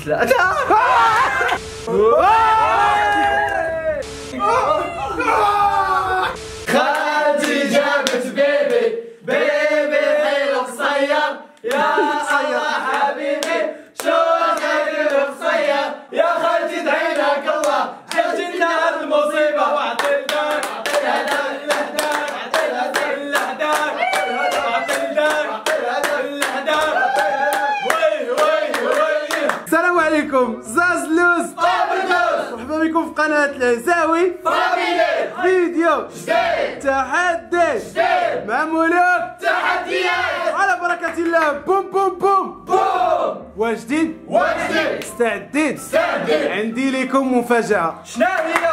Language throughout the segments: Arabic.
ثلاثة. خالتي جابت بيبي حلو قصير يا الله حبيبي شوفك القصير يا خالتي دعي لك الله جبت لنا المصيبة واعطي الدار اعطيها دار الاهدار اعطيها دار الاهدار اعطي الدار الاهدار وي. السلام عليكم زازلوز مرحبا بكم في قناة العزاوي فيديو جديد تحدي جديد مع ملوك تحديات على بركة الله. بوم بوم بوم بوم. وجديد استعديت عندي لكم مفاجأة. شنو هي؟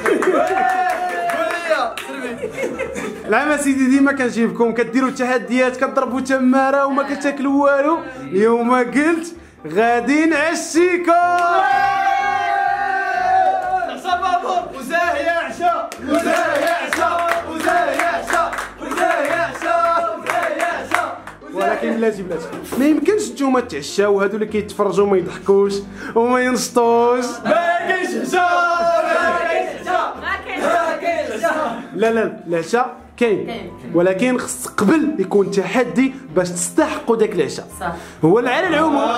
العام سيدي ديما كنجيبكم كديروا تحديات كتضربوا تماره وما كتاكلوا والو. اليوم قلت غادي نعشيكم. وزاهي عشاء وزاهي عشاء وزاهي عشاء وزاهي عشاء وزاهي عشاء. ولكن بلاتي ما يمكنش نتوما تعشاو هادو اللي كيتفرجوا ما يضحكوش وما ينشطوش. ما كاينش عشاء ما كاينش عشاء ما كاينش عشاء. لا العشاء كاين ولكن خص قبل يكون تحدي باش تستحقوا داك العشاء. هو على العموم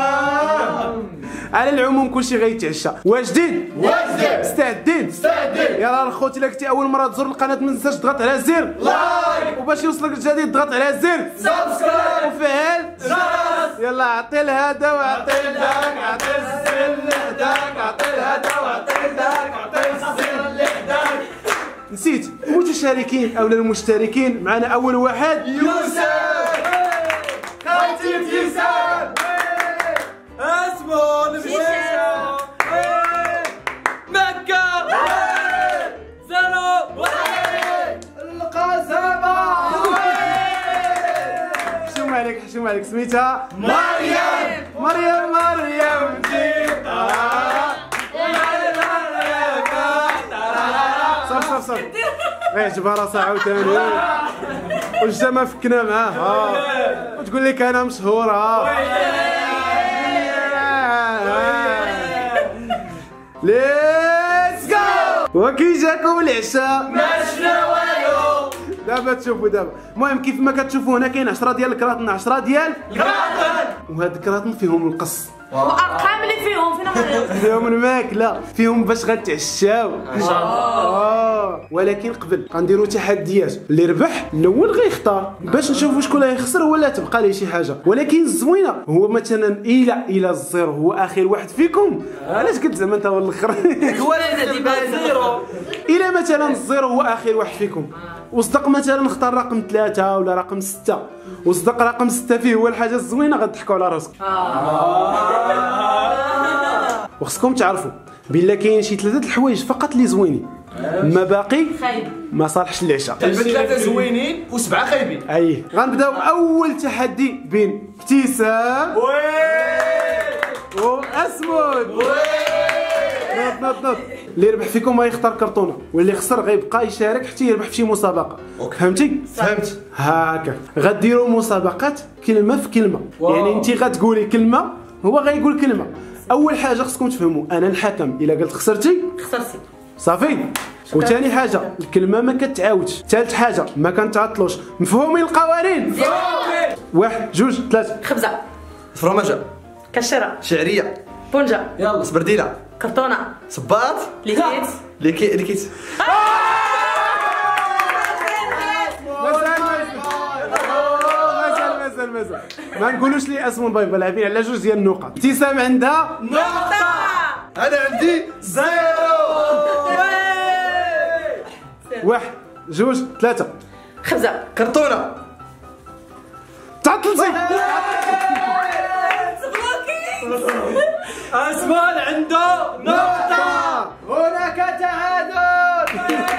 على العموم كلشي غيتعشى. واجدين استعدين يلا الخوت الا كنتي اول مره تزور القناه ما تنساش تضغط على زر لايك وباش يوصلك الجديد تضغط على زر سبسكرايب وفعل الجرس. يلا عطي لهذا وعطي لذاك عطي الزر لهداك عطي لهذا وعطي لذاك عطي الزر لهداك. نسيت المتشاركين او المشتركين معنا اول واحد يوسف خالتي يوسف اسمه المشيشة مكة زرو القاسمة. حشوم عليك سميتها مريم جيتا صف غير جبها راسها عاوتاني وجا ما فكنا معاه وتقول لك انا مشهوره. ليتس جو. وكي جاكم العشاء ما شفنا والو. دابا تشوفوا المهم كيف ما كتشوفوا هنا كاين 10 ديال الكراطن 10 ديال الكراطن وهاد الكراطن فيهم القص وارقام اللي فيهم فيهم الماكله فيهم باش غتعشاو ان شاء الله. ولكن قبل غنديروا تحديات اللي ربح الاول غيختار باش نشوفوا شكون غيخسر ولا تبقى ليه شي حاجه. ولكن الزوينه هو مثلا الى الزيرو هو اخر واحد فيكم. علاش قلت زعما انت هو الاخر؟ هو اللي ديما زيرو. الى مثلا الزيرو هو اخر واحد فيكم وصدق مثلا اختار رقم 3 ولا رقم 6 وصدق رقم 6 فيه هو الحاجه الزوينه غتضحكوا على راسكم. وخصكم تعرفوا بلا كاين شي 3 الحوايج فقط اللي زوينين ما باقي خايب ما صالحش للعشاء. 3 زوينين و7 خايبين. اي غنبداو باول تحدي بين ابتسام واسمود. نوض اللي يربح فيكم غيختار كرتونه واللي خسر غيبقى يشارك حتى يربح في شي مسابقه. فهمتي؟ فهمت. هاكا غديروا مسابقات كلمه في كلمه. يعني انت غتقولي كلمه هو غيقول كلمه. اول حاجه خصكم تفهموا انا الحكم الا قلت خسرتي صافي. وثاني حاجه الكلمه ما كتعاودش. ثالث حاجه ما كنتعطلوش. مفهومين القوانين؟ 1 2 3. خبزه فرماجه كشره شعريه بونجا يلا سبرديله كرتونه صباط ليكيت مازال ما نقولوش لي اسم بايبا لاعبين على 2 ديال النقط. ابتسام عندها نقطه انا عندي 0. 1 2 3. خبزه كرتونه تعطلتي. اسمال عنده نقطة. هناك تعادل.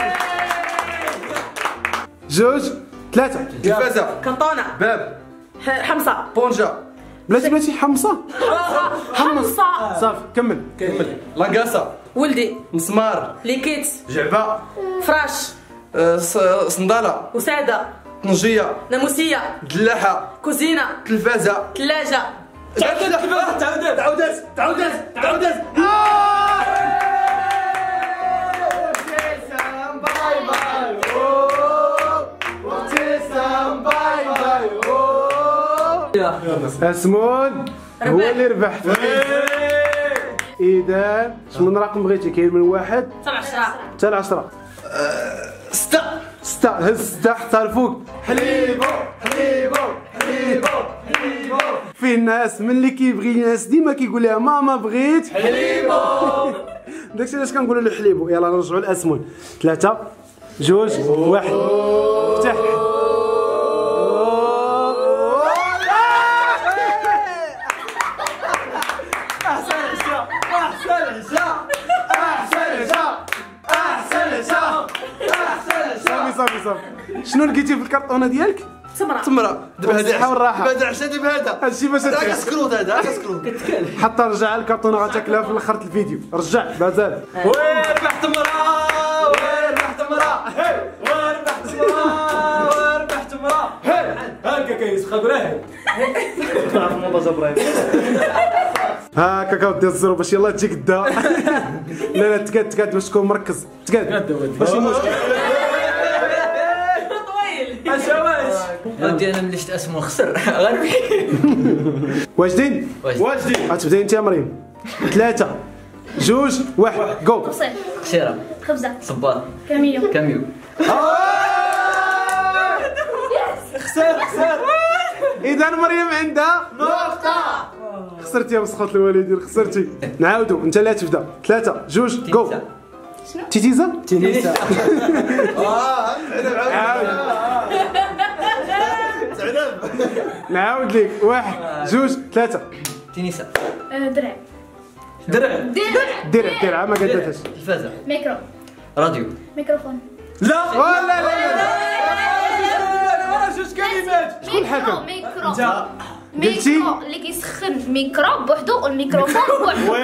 2 3. تلفازة كرتونه باب حمصه بونجا بلاتي حمصه صافي كمل لاكاسا ولدي مسمار ليكيت جعبة فراش صندالة وساده طنجية ناموسيه دلاحة كوزينه تلفازة ثلاجه تعودت اسمون هو اللي ربح. اذا شمن رقم بغيتي؟ كاين من 1 حتى ل 10. 6 هز 6 حتى الفوق. حليبو فيه الناس من اللي كيبغي الناس ديما كيقول لها ماما بغيت حليبو. داكشي علاش كنقولوا له حليبو. يلا نرجعوا للاسمون. 3 2 1 افتح. صافي شنو لقيتي في الكرتونه ديالك؟ تمرة. دابا الصحة والراحة. هذا عشا دابا هذا هادشي باش هذا كسكروت هذا كسكروت حتى رجع الكرتونه غتاكلها في الاخر الفيديو. رجع مازال. وين ربحت مرة هاكا كيسخن ابراهيم هاكا كاودي الزرو باش يلاه تجيك الدا. لا تقاد باش تكون مركز. تقاد ماشي مشكل. ودي انا ملي شفت اسمه خسر غنبكي. واجدين؟ غتبداي انت يا مريم. 3 2 1 جو. قصيرة خبزة صباط كاميو كاميو. خسر اذا مريم عندها نقطة. خسرتي يا مسخوط الوالدين. خسرتي. نعاودوا انت اللي تبدا. 3 2 جو. تيتيزا نعاود ليك. 1 2 3 تنيسة درع درع ما قدرتش. تلفازة ميكرو راديو ميكروفون لا لا جوج كلمات. شكون الحكم؟ ميكرو قلتي؟ ميكرو اللي كيسخن ميكرو بوحدو والميكروفون بوحدو.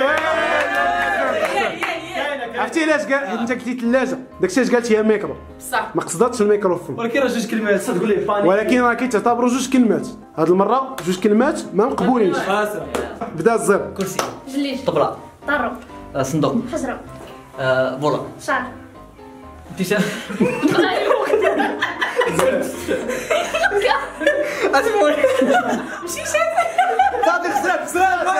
عرفتي علاش قال؟ حيت انت قلتي ثلاجه. داكشي علاش قالت هي ميكرو. صح. ما قصدتش الميكروفون. ولكن راه جوج كلمات صدق لي باني. ولكن راه كيتعتبروا 2 كلمات. هاد المره 2 كلمات ما مقبولينش. بدا الزر. كرسي جليج طبلة طرو صندوق حجرة بولا شعر تيشيرت ماشي شاف. صافي خسرت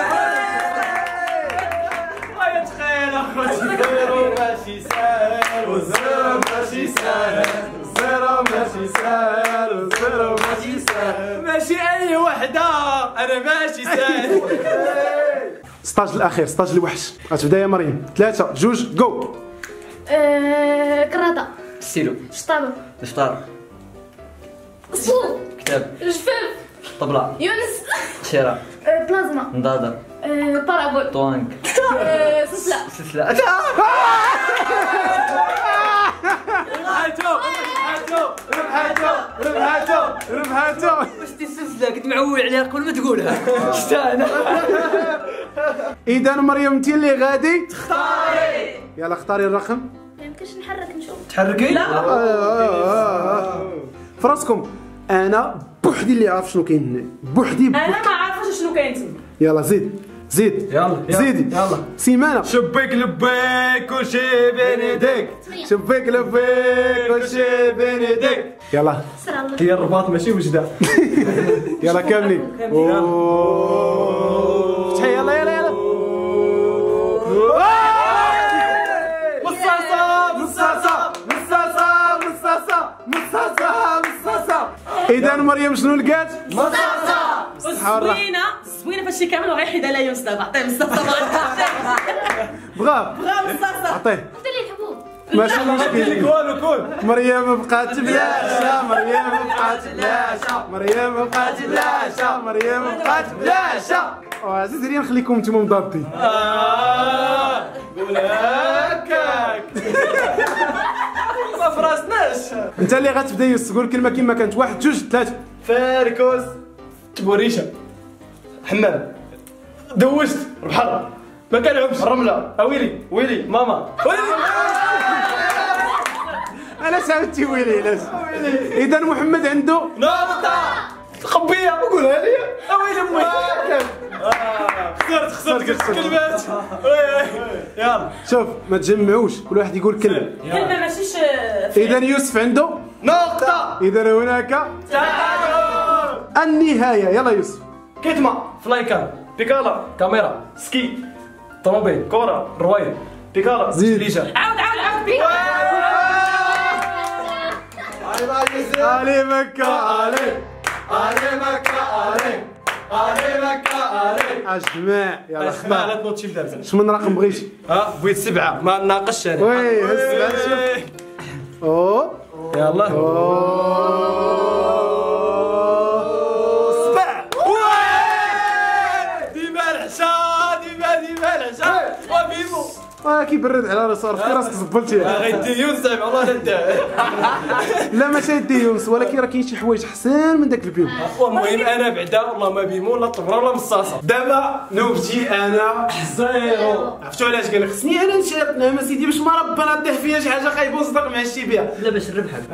ويا تخيل اخوتي الزيرو ماشي ساهل والزيرو ماشي ساهل الزيرو ماشي ساهل والزيرو ماشي ساهل ماشي اي وحده انا ماشي ساهل. ستاج الاخير ستاج الوحش. غتبدا يا مريم. 3 2 جو. كراطة ستيلو شطابة شطار صوت كتاب جفاف طبلة يونس قشيرة بلازما نضادة بارابول طوانك سلسلة سلسلة. ربحاتو. واش دي السلسلة كنت معول عليها قبل ما تقولها. شتا انا. اذا مريم انت اللي غادي تختاري. يلا اختاري الرقم. ما يمكنش نحرك نشوف. تحركي لا فراسكم. انا بوحدي اللي عارف شنو كاين هنا. بوحدي انا ما عارفاش شنو كاين تما. يلا زيد يلا زيدي. يلا سيمانه. شبيك لبيك وشي بينيديك شبيك لبيك وشي بينيديك. يلا سر الله. هي الرباط ماشي وجده. يلا كاملين. فتحي يلا مصاصة. اذا مريم شنو لقات؟ مصاصة. زوينه فهادشي كامل وغيحيد على يونس دابا. عطيه مصاصة. بغا مصاصة. عطيه. قلت لي الحبوب. ماشي مشكل. كون مريم بقات بلاشة. مريم بقات بلاشة. مريم بقات بلاشة. مريم بقات بلاشة. عزيزي لي نخليكم نتوما مضابطين. قول هكاك ما فراسناش. انت اللي غتبدا يوسف. قول كلمه كما كانت. 1 2 3 فاركوس تبوريشه حمام دوشت البحر ما كنعومش الرمله ويلي ماما علاش عاودتي ويلي علاش؟ اذا محمد عنده نقطة خبية وقولها لي ويلي امي خسرت كلمات. يلا شوف ما تجمعوش كل واحد يقول كلمه. كلمه ماشيش اذا يوسف عنده نقطة. اذا هناك النهايه. يلا يوسف. كتمة، فلايكان، بيكالا، كاميرا، سكي، طوموبيل، كورة، رواية، بيكالا، زيد. ليجا. عاود علي مكه علي مكة علي. اجمع. يلا لا اختار. تنوض شي بدابزة. شمن رقم بغيتي؟ بغيت 7 ما ناقشش انا. وي هز 7 شوف. اوه يلا. 7. ديما العشاء ديما العشاء وبيمو. كيبرد على راسو في راسك زبلتي. غيدي يونس والله لا لا ماشي يدي يونس ولكن راه كاين شي حوايج حسان من داك البيم. المهم انا بعدا والله ما بيمو لا طبره ولا مصاصه. دابا نوبتي انا 0. عرفتوا علاش قال لك خصني انا نشارك؟ نعم سيدي باش ما ربنا طيح فيا شي حاجه خايب ونصدق مع الشي بها. لا باش نربحك.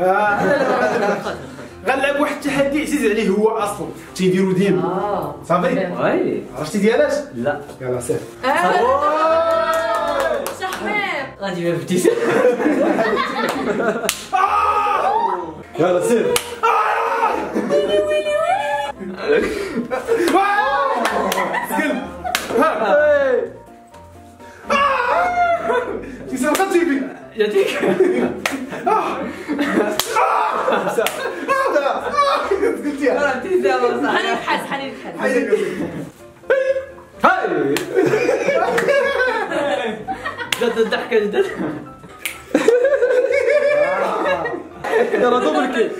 غنلعب واحد التحدي عزيز عليه هو اصلا تيديروا ديما. صافي وي عرفتي ديالاش؟ لا يلا سير. شحمام. غادي ما فتيش. يلا سير. سكن ها تيسال خطيبي يعطيك. قلتيها عرفتي دابا صح. حنبحث. هاي جد الضحكه جد. يلا دوبل كيل.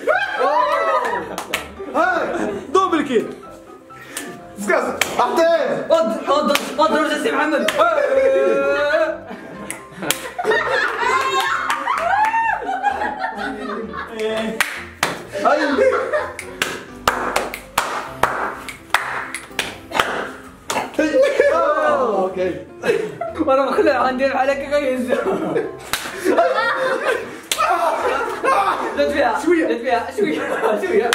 دوبل كيل. سكاس حطيت. اضرب سي محمد. اوكي وانا مخلع عندي عليك غيز. زد فيها شوية. زد فيها شويه.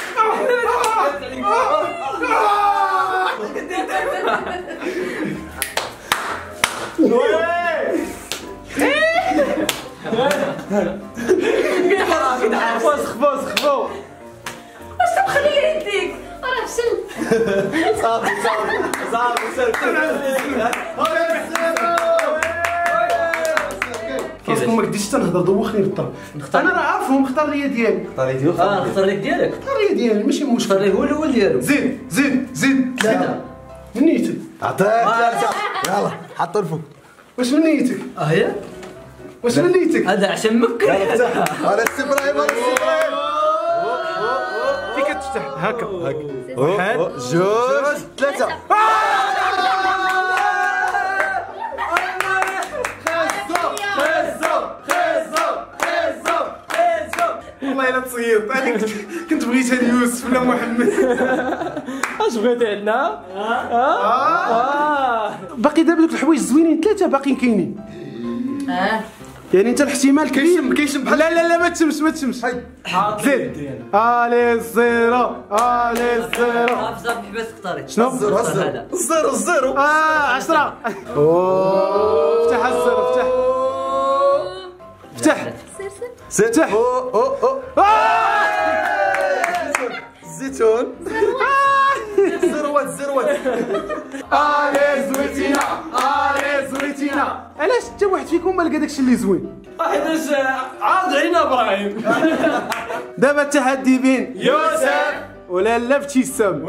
فسخ واش تبخلي يديك؟ راه فشل. صافي خاصكم ما قديش تنهضر دوخني بالطرف. انا راه عارفهم اختار لي ديالي. اختار لك ديالك. اختار لي ديالي ماشي مشكل. اختار لك هو الاول ديالو. زيد 3. من نيتك؟ عطيك يلا حطوا الفوق. واش من نيتك؟ هي واش من نيتك؟ هذا عشان مكر. على السبرايم كي كتفتح هكا واحد جوج ثلاثة. والله الا تصيط انا كنت بغيتها ليوسف ولا محمد. اش بغيتي عندنا؟ باقي دابا دوك الحوايج زوينين 3 باقيين كاينين. يعني انت الاحتمال كبير كيشم بحال لا ما تشمش زيد. الي الزيرو افضل بس اختاري. شنو؟ هذا الزيرو 10. اوه افتح الزيرو افتح ستة. الزيتون. زروات الي زويتينا. علاش حتى واحد فيكم ما لقى داكشي اللي زوين؟ حيتاش عاد علينا ابراهيم. دابا التحدي بين يوسف ولالا ابتسام.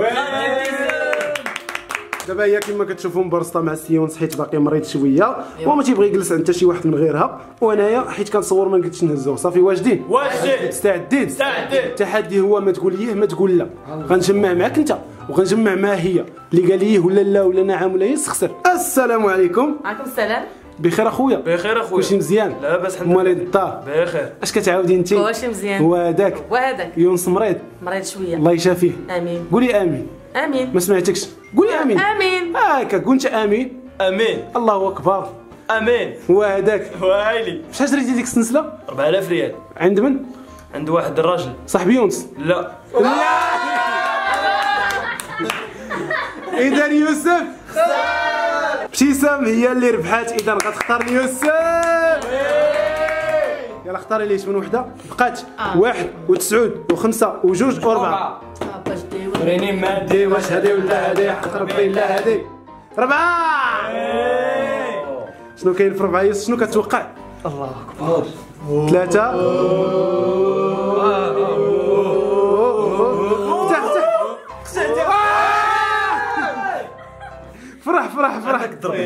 دابا هي كما كتشوفوا مبرسطه مع السيونس حيت باقي مريض شويه وما تيبغي يجلس عند حتى شي واحد من غيرها، وانايا حيت كنصور ما قلتش نهزوه. صافي واجدين؟ مستعدين. التحدي هو ما تقول ليه ما تقول لا. غنجمع معك انت وغنجمع معها هي. اللي قال ليه ولا لا ولا نعم ولا يس خسر. السلام عليكم. عليكم السلام. بخير اخويا؟ بخير اخويا. كلشي مزيان؟ لاباس الحمد مالي لله. الدار بخير. اش كتعاودي انت؟ واش مزيان. وهذاك وهذاك يونس مريض مريض شويه. الله يشافيه. امين قولي امين. امين ما سمعتكش. قولي امين. امين هاكا قلت امين. امين الله اكبر. امين. وهذاك وهايلي شحال شريتي ديك السلسله؟ 4000 ريال عند من؟ عند واحد الراجل. صاحبي يونس. لا اذا يوسف ابتسام هي اللي ربحات، اذا غتختار يوسف. يلا اختاري ليش من وحده بقات 1 و9 و5 و2 و4. ريني ما هادي واش هادي ولا هادي حق ربي لا هادي 4. شنو كاين في 4 يوسف؟ شنو كتوقع؟ الله اكبر 3. فرح فرح فرح.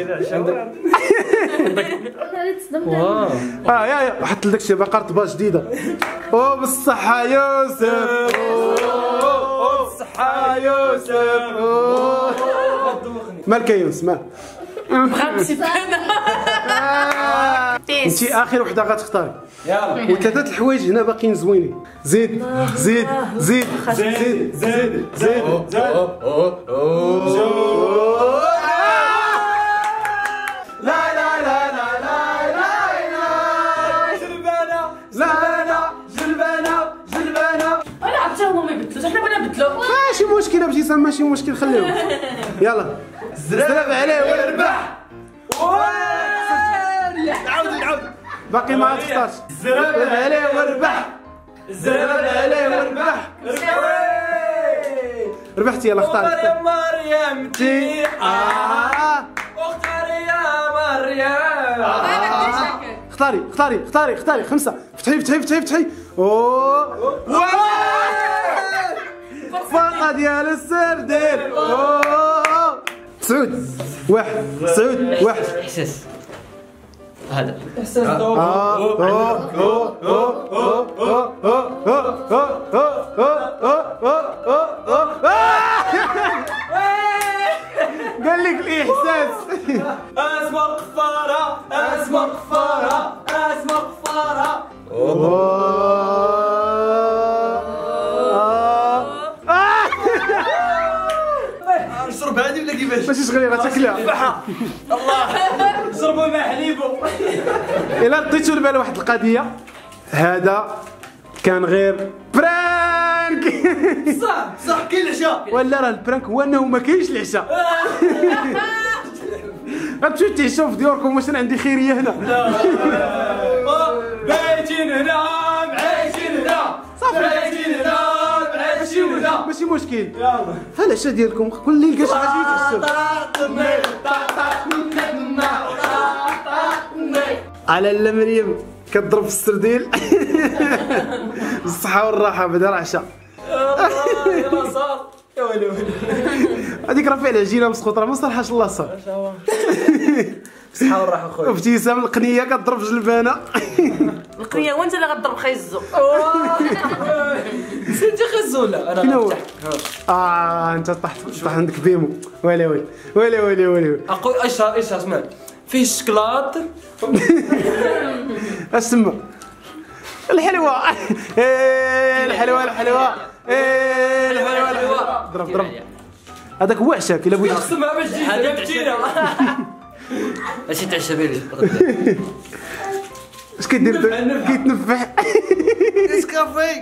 يا حط لك شي باقه رطبه جديده. او بالصحه يوسف، او بالصحه يوسف. مالك يا يوسف مالك؟ انتي اخر وحده غتختاري. يلا وثلاثه الحوايج هنا باقيين زوينين. زيد زيد زيد زيد زيد زيد. لا لا لا لا لا لا جلبانه جلبانه جلبانه جلبانه. انا عرفت هما ما يبدلوش، احنا بغينا نبدلو. ماشي مشكل ابتسام، ماشي مشكل خليهم. يلا زرب عليه ويربح. عاود باقي ما تختارش. زرب عليه ويربح، زرب عليه ويربح. ربحتي. يلا اختار. مريم تي اختاري يا مريم. اختاري اختاري اختاري اختاري 5. فتحي فتحي فتحي فتحي. اوه فرقه ديال السردين. اوه 9 1 احساس هذا احساس دوب. قال لك الاحساس. اسمع قفاره اسمع قفاره اسمع قفاره. نشرب هذه ولا كيفاش؟ ماشي شغلي غتاكلها. الله شربوا مع حليبو. الا رديتو لبال واحد القضيه، هذا كان غير برانك. صح كاين العشاء. ولا راه البرانك هو انه ما كاينش العشاء. غتمشيو تعشاو في ديوركم، واش انا عندي خيريه هنا؟ بايتين هنا معايشين هنا بايتين هنا معايشين هنا. ماشي مشكل. يلا ها العشاء ديالكم كل ليل كاش غادي يتعشاو. على لا مريم كتضرب في السرديل. بالصحة والراحة بدا العشاء. يلا صار يا ويلي ويلي. هذيك راه فيها العجينة مسخوطة ما صالحاش الله صار. صحة والراحة خويا. وابتسام القنية كتضرب جلبانة. القنيه هو انت اللي غضرب خيزو. سنتي خزوله انا. فين هو؟ انت طحت عندك بيمو. ويلي ويلي ويلي ويلي ويلي. اقول ايش اسمع فيه الشكلاط. اش تما؟ الحلوة. الحلوة الحلوة. الحلوة الحلوة. ضرب ضرب. هذاك هو عشاك الا بغيتي. اسمع باش تجي هذا كبتينا. اش تعشى بيه اش كدير؟ كيتنفح. نسكافي.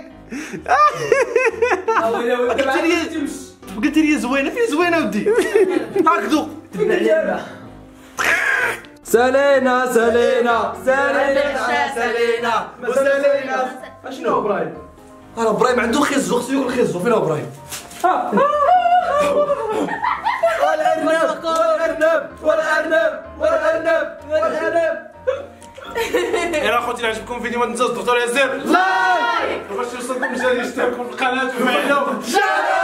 قلت لي زوينه فين زوينه ودي. هاكدو سالينا سالينا سالينا سالينا سالينا. شنو ابراهيم؟ انا ابراهيم عنده خزو، خصو ياكل خزو. فين ابراهيم؟ والارنب والارنب والارنب والارنب والارنب. يلا خوتي اللي عجبكم الفيديو ما تنساوش تضغطوا على زر لايك باش يوصلكم جديد، اشتركوا في القناه وفعلوا